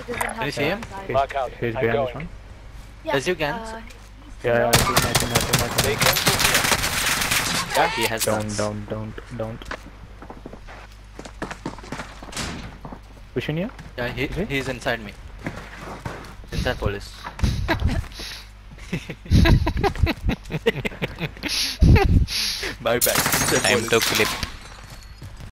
Can you see him? Mark out. He's I'm behind this going. one. Yeah, Does you can? Yeah, I see They him. came to here. Yeah, he has guns. Don't. Pushing you? Yeah, he's inside me. Inside police. Bye bye. Time to clip.